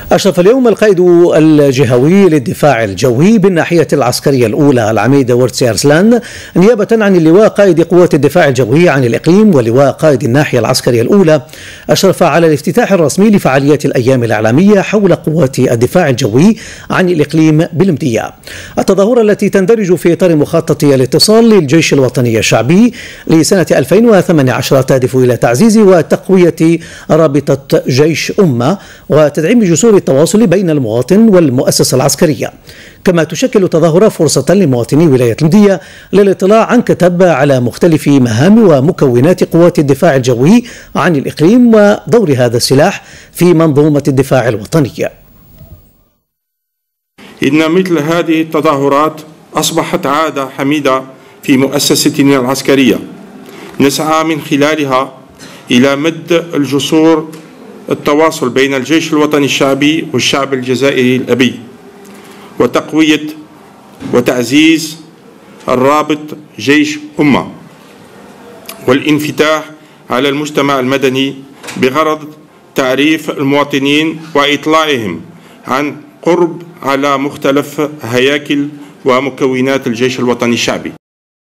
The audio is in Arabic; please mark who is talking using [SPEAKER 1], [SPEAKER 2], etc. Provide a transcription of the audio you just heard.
[SPEAKER 1] أشرف اليوم القائد الجهوي للدفاع الجوي بالناحية العسكرية الأولى العميد ورتسي أرسلان نيابة عن اللواء قائد قوات الدفاع الجوي عن الإقليم ولواء قائد الناحية العسكرية الأولى، أشرف على الافتتاح الرسمي لفعاليات الأيام الإعلامية حول قوات الدفاع الجوي عن الإقليم بالمدية، التظاهرة التي تندرج في إطار مخطط الاتصال للجيش الوطني الشعبي لسنة 2018 تهدف إلى تعزيز وتقوية رابطة جيش أمة وتدعيم جسور التواصل بين المواطن والمؤسسة العسكرية. كما تشكل تظاهرة فرصة لمواطني ولاية المدية للاطلاع عن كتب على مختلف مهام ومكونات قوات الدفاع الجوي عن الإقليم ودور هذا السلاح في منظومة الدفاع الوطني.
[SPEAKER 2] إن مثل هذه التظاهرات أصبحت عادة حميدة في مؤسستنا العسكرية، نسعى من خلالها إلى مد الجسور التواصل بين الجيش الوطني الشعبي والشعب الجزائري الأبي، وتقوية وتعزيز الرابط جيش أمة، والانفتاح على المجتمع المدني بغرض تعريف المواطنين وإطلاعهم عن قرب على مختلف هياكل ومكونات الجيش الوطني الشعبي.